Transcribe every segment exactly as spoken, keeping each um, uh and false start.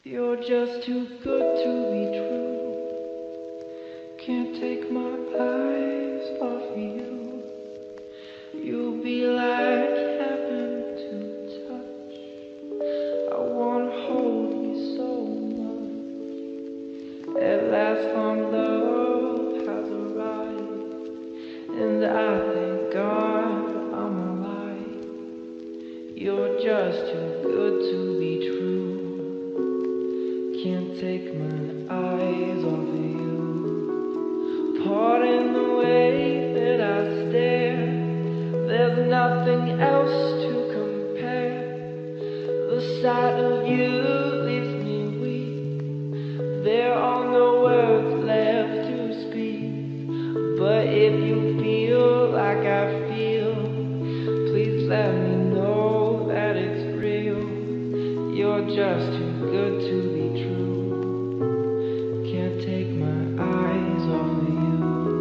You're just too good to be true. Can't take my eyes off of you. You'll be like heaven to touch. I wanna hold you so much. At last long love has arrived, and I thank God I'm alive. You're just too good to be true. Can't take my eyes off of you. Pardon the way that I stare. There's nothing else to compare. The sight of you leaves me weak. There are no words left to speak. But if you feel like I feel, please let me know that it's real. You're just too good to be true. Can't take my eyes off of you.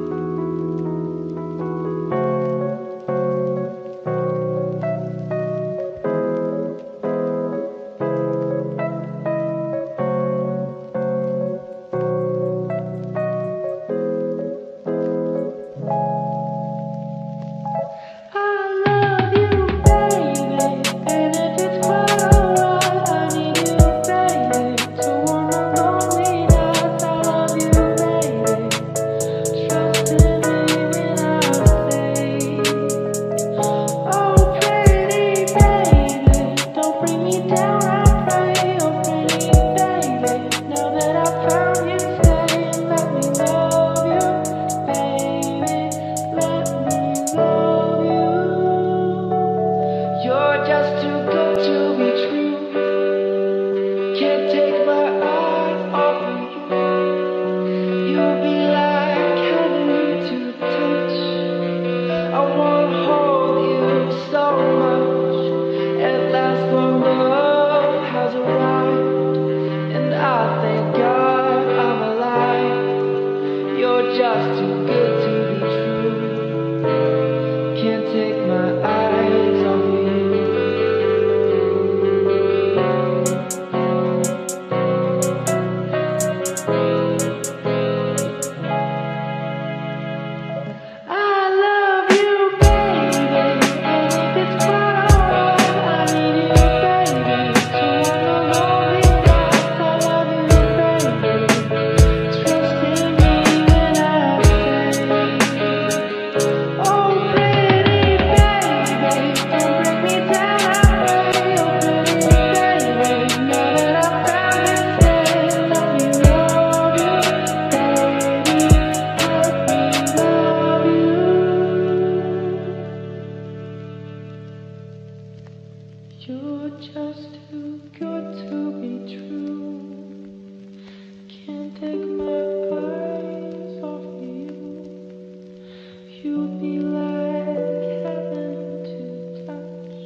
You're just too good to be true. Can't take my eyes off you. You'll be like heaven to touch.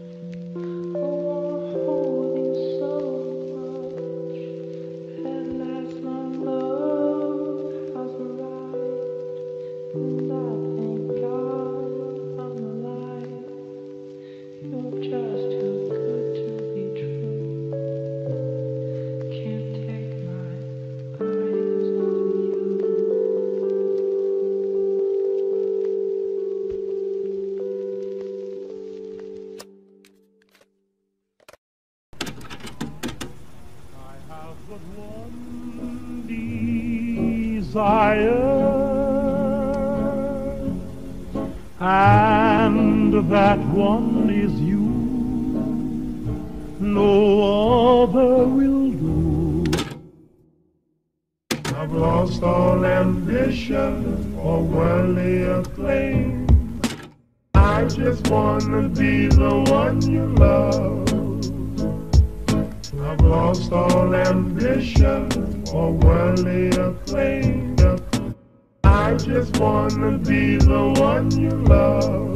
I wanna hold you so much. At last my love has arrived, and I thank God I'm alive. You're just too good to be true. Can't take my eyes off you. I have but one desire, and that one is you. No other will do. I've lost all ambition or worldly acclaim. I just wanna be the one you love. I've lost all ambition or worldly acclaim. I just wanna be the one you love.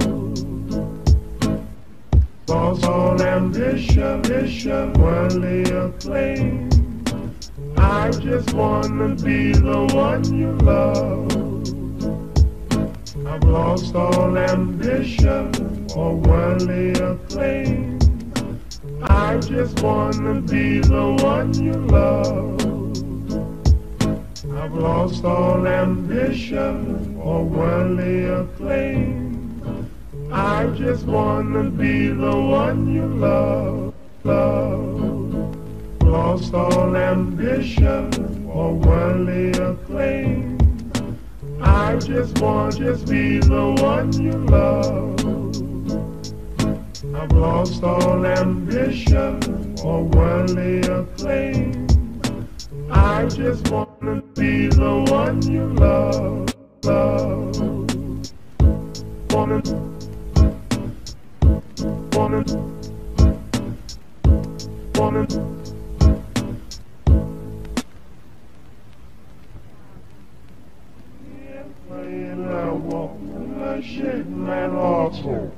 Lost all ambition, ambition, worldly acclaim. I just wanna be the one you love. I've lost all ambition or worldly acclaim. I just wanna be the one you love. I've lost all ambition or worldly acclaim. I just wanna be the one you love, love. Lost all ambition or worldly acclaim. I just want just be the one you love. I've lost all ambition or worldly acclaim. I just wanna be the one you love, love. Wanna, wanna, wanna. Yeah, playing I walk and I shake my auto.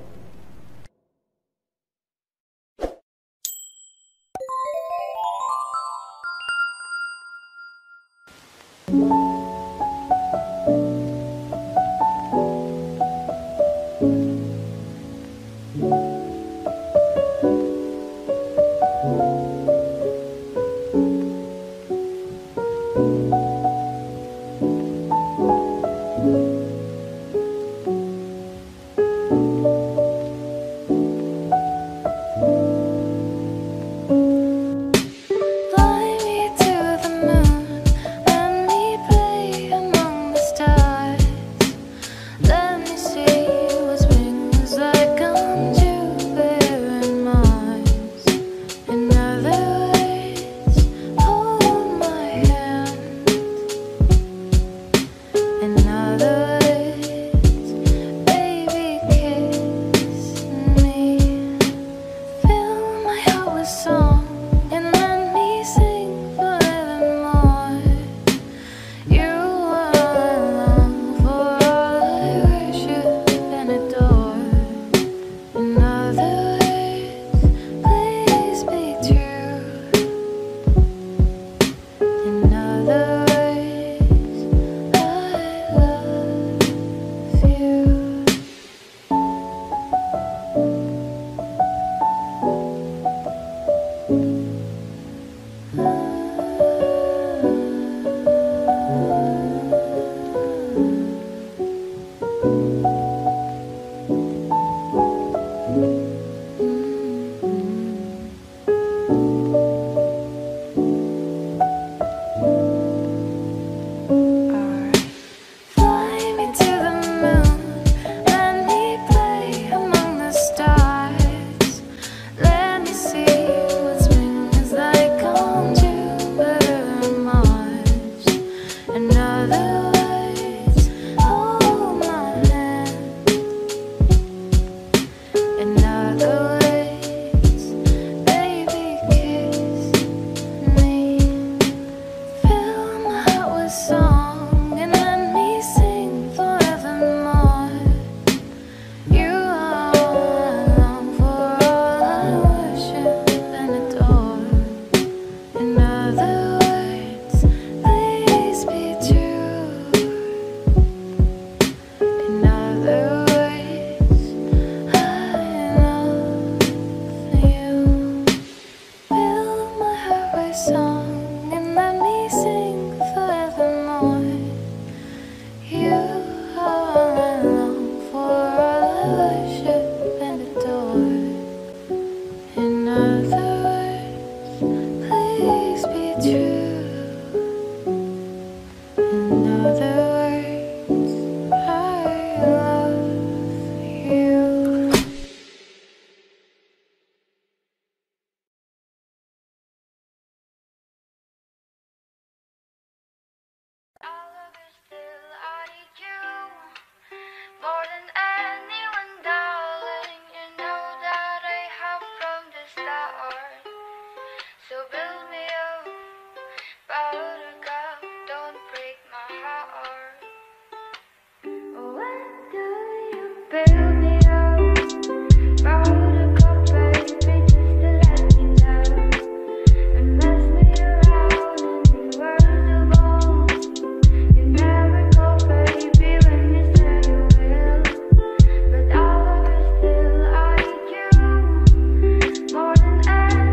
More than ever.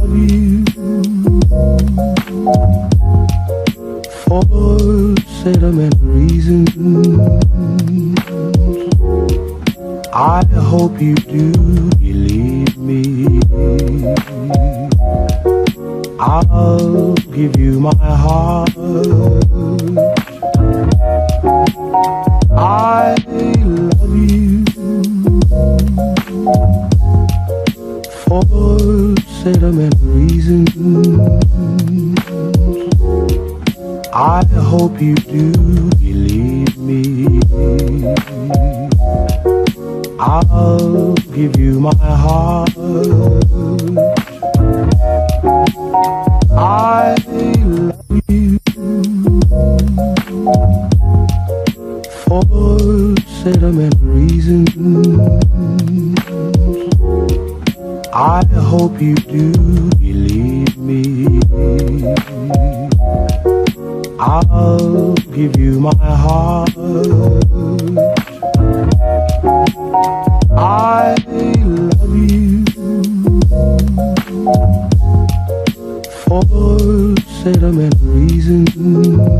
love you for sentimental reasons. I hope you do believe me. I'll give you my heart. I love you for sentimental reasons. I hope you do believe me. I'll give you my heart. I love you for sentimental reasons. I hope you do believe me. I'll give you my heart. I love you for sentimental reasons.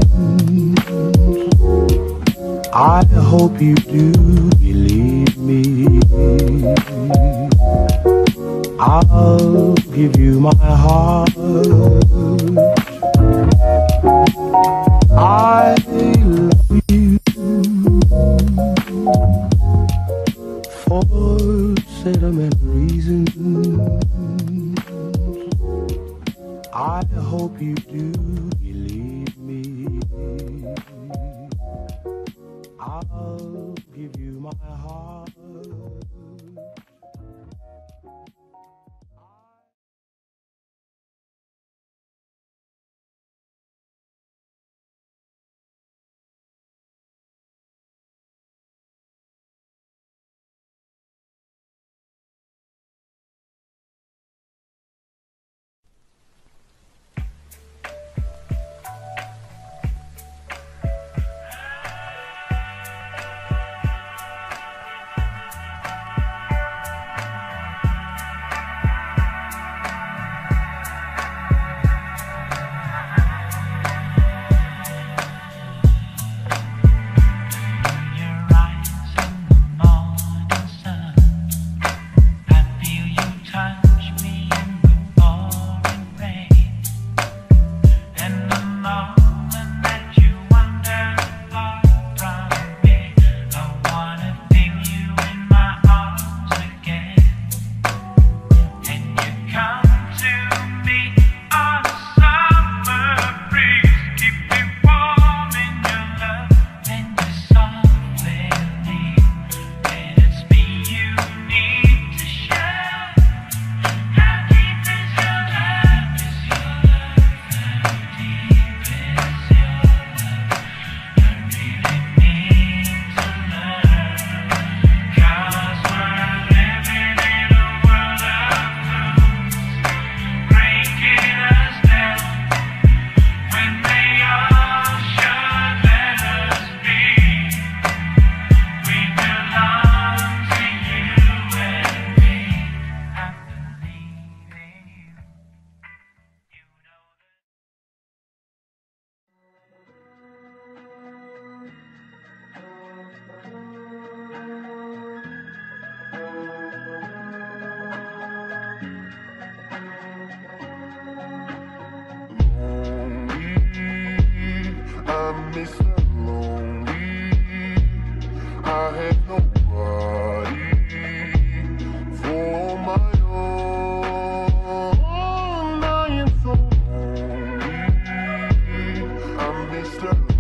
I hope you do believe me. I'll give you my heart. I love you for sentimental reasons. I hope you do believe me. I'll give you my heart. I'm Mister Lonely. I had nobody for my own. I am so lonely. I'm Mister